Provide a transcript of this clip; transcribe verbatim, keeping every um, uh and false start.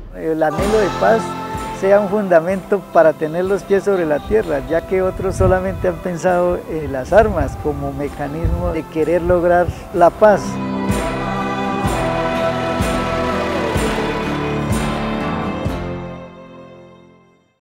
El anhelo de paz sea un fundamento para tener los pies sobre la tierra, ya que otros solamente han pensado en las armas como mecanismo de querer lograr la paz.